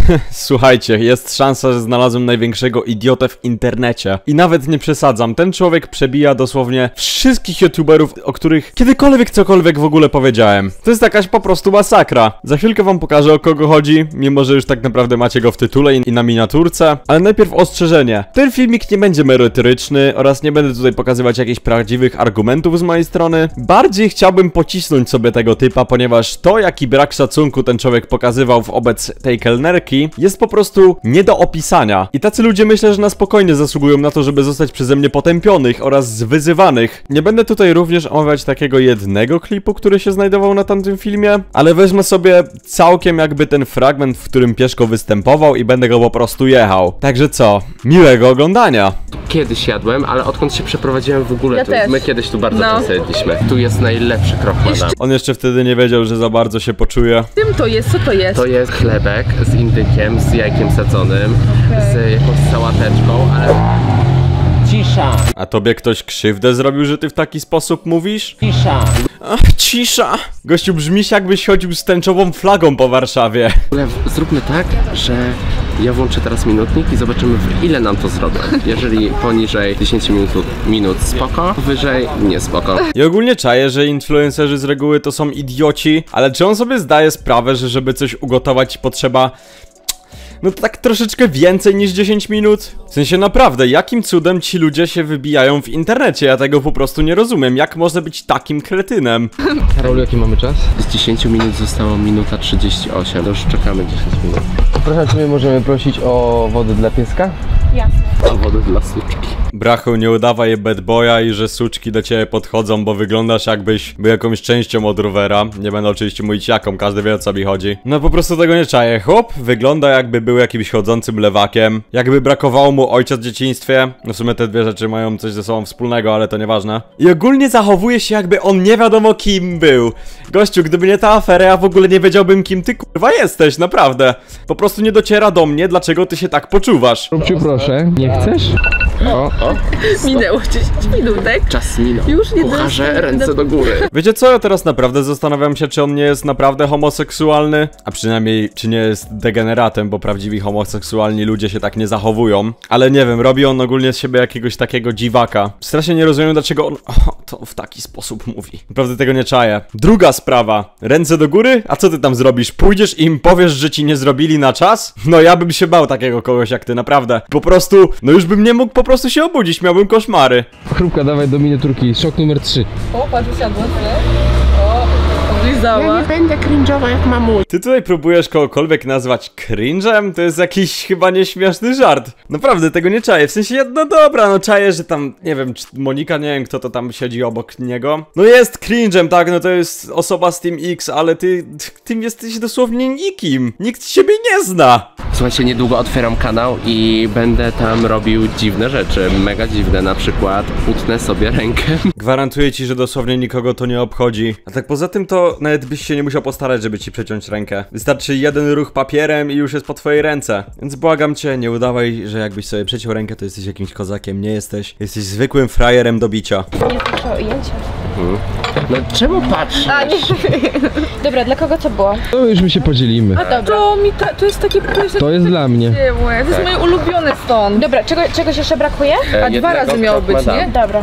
Słuchajcie, jest szansa, że znalazłem największego idiotę w internecie. I nawet nie przesadzam, ten człowiek przebija dosłownie wszystkich youtuberów, o których kiedykolwiek cokolwiek w ogóle powiedziałem. To jest jakaś po prostu masakra. Za chwilkę wam pokażę, o kogo chodzi, mimo że już tak naprawdę macie go w tytule i na miniaturce. Ale najpierw ostrzeżenie. Ten filmik nie będzie merytoryczny oraz nie będę tutaj pokazywać jakichś prawdziwych argumentów z mojej strony. Bardziej chciałbym pocisnąć sobie tego typa, ponieważ to, jaki brak szacunku ten człowiek pokazywał wobec tej kelnerki, jest po prostu nie do opisania. I tacy ludzie, myślę, że na spokojnie zasługują na to, żeby zostać przeze mnie potępionych oraz wyzywanych. Nie będę tutaj również omawiać takiego jednego klipu, który się znajdował na tamtym filmie, ale wezmę sobie całkiem jakby ten fragment, w którym Pieszko występował i będę go po prostu jechał. Także co? Miłego oglądania! Kiedyś jadłem, ale odkąd się przeprowadziłem w ogóle tu, też. my kiedyś tu bardzo często jedliśmy. Tu jest najlepszy krochmana. On jeszcze wtedy nie wiedział, że za bardzo się poczuje. Tym to jest, co to jest? To jest chlebek z indykiem, z jajkiem sadzonym, z jakąś sałateczką, ale... Cisza! A tobie ktoś krzywdę zrobił, że ty w taki sposób mówisz? Cisza! Ach, cisza! Gościu, brzmisz, jakbyś chodził z tęczową flagą po Warszawie. W ogóle zróbmy tak, że ja włączę teraz minutnik i zobaczymy, w ile nam to zrobią. Jeżeli poniżej 10 minut spoko, wyżej nie spoko. I ogólnie czaję, że influencerzy z reguły to są idioci, ale czy on sobie zdaje sprawę, że żeby coś ugotować potrzeba... no to tak troszeczkę więcej niż 10 minut? W sensie naprawdę, jakim cudem ci ludzie się wybijają w internecie? Ja tego po prostu nie rozumiem. Jak można być takim kretynem? Karol, jaki mamy czas? Z 10 minut zostało minuta 38. To już czekamy 10 minut. Proszę, czy my możemy prosić o wodę dla pieska? A wody dla suczki. Brachu, nie udawaj bad boya i że suczki do ciebie podchodzą, bo wyglądasz jakbyś był jakąś częścią od rowera. Nie będę oczywiście mówić jaką, każdy wie, o co mi chodzi. No po prostu tego nie czaję. Chłop wygląda, jakby był jakimś chodzącym lewakiem. Jakby brakowało mu ojca w dzieciństwie. No w sumie te dwie rzeczy mają coś ze sobą wspólnego, ale to nieważne. I ogólnie zachowuje się, jakby on nie wiadomo kim był. Gościu, gdyby nie ta afera, ja w ogóle nie wiedziałbym, kim ty kurwa jesteś, naprawdę. Po prostu nie dociera do mnie, dlaczego ty się tak poczuwasz. Róbcie proszę, nie chcesz? O. Minęło 10 minutek. Czas minął. Już nie Kucharze, dostałem ręce do góry. Wiecie co, ja teraz naprawdę zastanawiam się, czy on nie jest naprawdę homoseksualny, a przynajmniej czy nie jest degeneratem, bo prawdziwi homoseksualni ludzie się tak nie zachowują. Ale nie wiem, robi on ogólnie z siebie jakiegoś takiego dziwaka. Strasznie nie rozumiem, dlaczego on to w taki sposób mówi. Naprawdę tego nie czaję. Druga sprawa. Ręce do góry? A co ty tam zrobisz? Pójdziesz i im powiesz, że ci nie zrobili na czas? No ja bym się bał takiego kogoś jak ty, naprawdę. Po prostu, no już bym nie mógł po prostu się obudzić, miałbym koszmary. Chrupka, dawaj do miniaturki, szok numer 3. O, patrz, usiadła tyle. O, oblizała. Będę cringe'owa jak mamuś. Ty tutaj próbujesz kogokolwiek nazwać cringe'em? To jest jakiś chyba nieśmieszny żart. Naprawdę, tego nie czaję. W sensie, no dobra, no czaję, że tam, nie wiem, czy Monika, nie wiem, kto to tam siedzi obok niego. No jest cringe'em, tak, no to jest osoba z Team X, ale ty tym jesteś dosłownie nikim. Nikt ciebie nie zna. Słuchajcie, niedługo otwieram kanał i będę tam robił dziwne rzeczy, mega dziwne, na przykład utnę sobie rękę. Gwarantuję ci, że dosłownie nikogo to nie obchodzi. A tak poza tym to nawet byś się nie musiał postarać, żeby ci przeciąć rękę. Wystarczy jeden ruch papierem i już jest po twojej ręce. Więc błagam cię, nie udawaj, że jakbyś sobie przeciął rękę, to jesteś jakimś kozakiem. Nie jesteś. Jesteś zwykłym frajerem do bicia. Nie proszę o ujęcie. No czemu patrzysz? A nie. Dobra, dla kogo to było? To już my się podzielimy. A dobra. To jest takie... To jest dla mnie. To jest moje ulubione stąd. Dobra, czegoś jeszcze brakuje? A 2 razy miało być, nie? Dobra.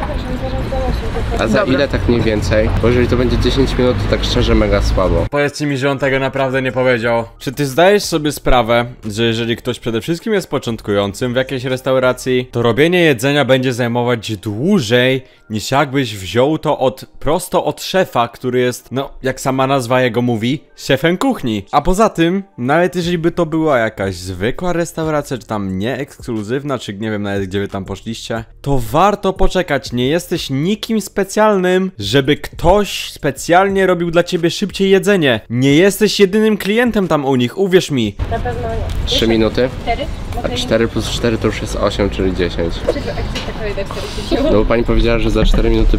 A za ile tak mniej więcej? Bo jeżeli to będzie 10 minut, to tak szczerze mega słabo. Powiedzcie mi, że on tego naprawdę nie powiedział. Czy ty zdajesz sobie sprawę, że jeżeli ktoś przede wszystkim jest początkującym w jakiejś restauracji, to robienie jedzenia będzie zajmować dłużej niż jakbyś wziął to prosto od szefa, który jest, no, jak sama nazwa jego mówi, szefem kuchni. A poza tym, nawet jeżeli by to była jakaś zwykła restauracja, czy tam nie ekskluzywna, czy nie wiem nawet gdzie wy tam poszliście, to warto poczekać. Nie jesteś nikim specjalnym, żeby ktoś specjalnie robił dla ciebie szybciej jedzenie. Nie jesteś jedynym klientem tam u nich, uwierz mi. Na pewno nie. 3 minuty? 4? A 4 plus 4 to już jest 8, czyli 10. No bo pani powiedziała, że za 4 minuty będzie,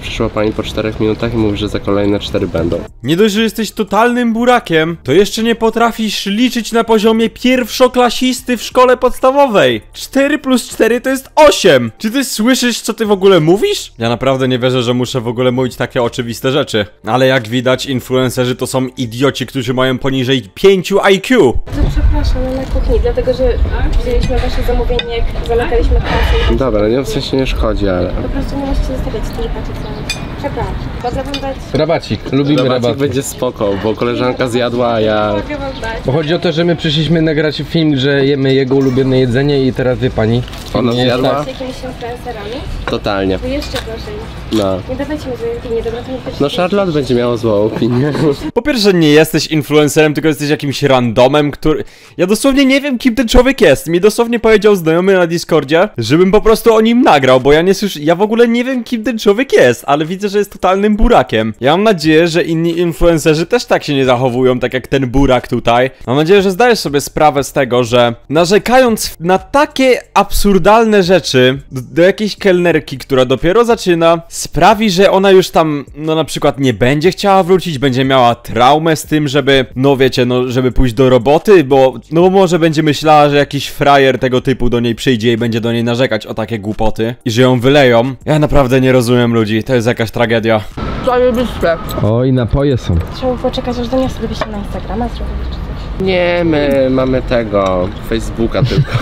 przyszła pani po 4 minutach i mówi, że za kolejne 4 będą. Nie dość, że jesteś totalnym burakiem, to jeszcze nie potrafisz liczyć na poziomie pierwszoklasisty w szkole podstawowej. 4 plus 4 to jest 8. Czy ty słyszysz, co ty w ogóle mówisz? Ja naprawdę nie wierzę, że muszę w ogóle mówić takie oczywiste rzeczy. Ale jak widać, influencerzy to są idioci, którzy mają poniżej 5 IQ. Przepraszam, na kuchni, dlatego że wzięliśmy wasze zamówienie, jak zamykaliśmy kasę. Dobra, nie, w sensie nie szkodzi, ale... Po prostu nie musicie zostawiać tyle paczek za nic. Przepraszam. Mogę wam dać... Rabacik, lubimy Rabacik rabaty. będzie spoko, bo koleżanka zjadła, a ja... Mogę wam dać. Bo chodzi o to, że my przyszliśmy nagrać film, że jemy jego ulubione jedzenie i teraz wie pani. Ona nie jest zjadła? Z jakimiś influencerami? Totalnie. To jeszcze gorzej. No. Nie dawajcie mi złej opinii, dobra, to nie też... No Charlotte będzie miała złą opinię. Po pierwsze, nie jesteś influencerem, tylko jesteś jakimś randomem, który... Ja dosłownie nie wiem, kim ten człowiek jest. Mi dosłownie powiedział znajomy na Discordzie, żebym po prostu o nim nagrał, bo ja nie słyszę... Ja w ogóle nie wiem, kim ten człowiek jest, ale widzę, że jest totalnym burakiem. Ja mam nadzieję, że inni influencerzy też tak się nie zachowują, tak jak ten burak tutaj. Mam nadzieję, że zdajesz sobie sprawę z tego, że narzekając na takie absurdalne rzeczy do jakiejś kelnerki, która dopiero zaczyna, sprawi, że ona już tam, no na przykład nie będzie chciała wrócić, będzie miała traumę z tym, żeby, no wiecie, no żeby pójść do roboty, bo, no bo może będzie myślała, że jakiś frajer tego typu do niej przyjdzie i będzie do niej narzekać o takie głupoty i że ją wyleją. Ja naprawdę nie rozumiem ludzi, to jest jakaś tragedia. Zajebiste. Oj, napoje są. Trzeba poczekać, aż Dania sobie wyśle na Instagrama zrobić czy coś. Nie, my mamy tego, Facebooka tylko.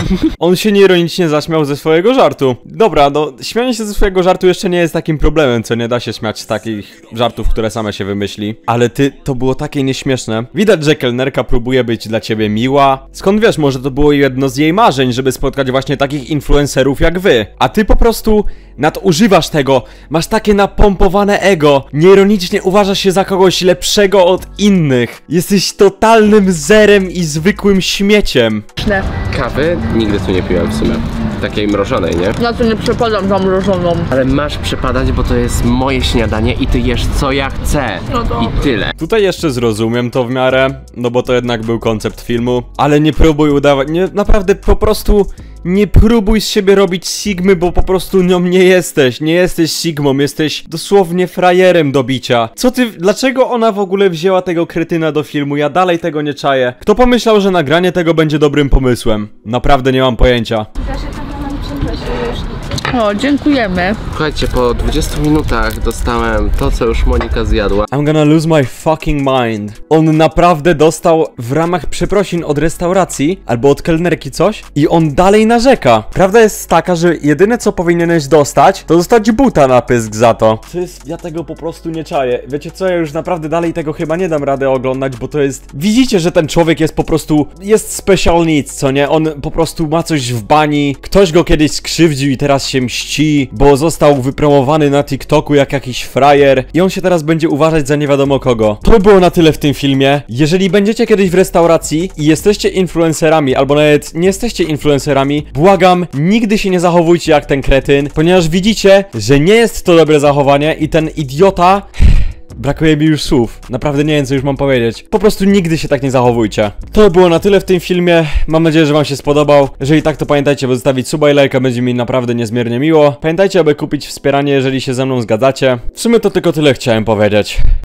On się nieironicznie zaśmiał ze swojego żartu. Dobra, no śmianie się ze swojego żartu jeszcze nie jest takim problemem, co nie da się śmiać z takich żartów, które same się wymyśli. Ale ty, to było takie nieśmieszne. Widać, że kelnerka próbuje być dla ciebie miła. Skąd wiesz, może to było jedno z jej marzeń, żeby spotkać właśnie takich influencerów jak wy. A ty po prostu nadużywasz tego, masz takie napompowane ego, nieironicznie uważasz się za kogoś lepszego od innych. Jesteś totalnym zerem i zwykłym śmieciem. Kawy nigdy tu nie piłem w sumie. Takiej mrożonej, nie? Ja tu nie przepadam zamrożoną. Ale masz przypadać, bo to jest moje śniadanie i ty jesz co ja chcę. No to- I tyle. Tutaj jeszcze zrozumiem to w miarę, no bo to jednak był koncept filmu, ale nie próbuj udawać, nie, naprawdę po prostu nie próbuj z siebie robić sigmy, bo po prostu nią nie jesteś sigmą, jesteś dosłownie frajerem do bicia. Co ty, dlaczego ona w ogóle wzięła tego kretyna do filmu, ja dalej tego nie czaję. Kto pomyślał, że nagranie tego będzie dobrym pomysłem? Naprawdę nie mam pojęcia. Proszę, tam mam przeprosić już. O, dziękujemy. Słuchajcie, po 20 minutach dostałem to, co już Monika zjadła. I'm gonna lose my fucking mind. On naprawdę dostał w ramach przeprosin od restauracji albo od kelnerki coś i on dalej narzeka. Prawda jest taka, że jedyne co powinieneś dostać, to dostać buta na pysk za to. To jest, ja tego po prostu nie czaję. Wiecie co, ja już naprawdę dalej tego chyba nie dam rady oglądać, bo to jest... Widzicie, że ten człowiek jest po prostu... Jest special needs, co nie? On po prostu ma coś w bani, ktoś go kiedyś skrzywdził i teraz się mści, bo został wypromowany na TikToku jak jakiś frajer i on się teraz będzie uważać za nie wiadomo kogo. To by było na tyle w tym filmie. Jeżeli będziecie kiedyś w restauracji i jesteście influencerami, albo nawet nie jesteście influencerami, błagam, nigdy się nie zachowujcie jak ten kretyn, ponieważ widzicie, że nie jest to dobre zachowanie i ten idiota... Brakuje mi już słów. Naprawdę nie wiem, co już mam powiedzieć. Po prostu nigdy się tak nie zachowujcie. To było na tyle w tym filmie. Mam nadzieję, że wam się spodobał. Jeżeli tak, to pamiętajcie, by zostawić suba i lajka. Będzie mi naprawdę niezmiernie miło. Pamiętajcie, aby kupić wspieranie, jeżeli się ze mną zgadzacie. W sumie to tylko tyle chciałem powiedzieć.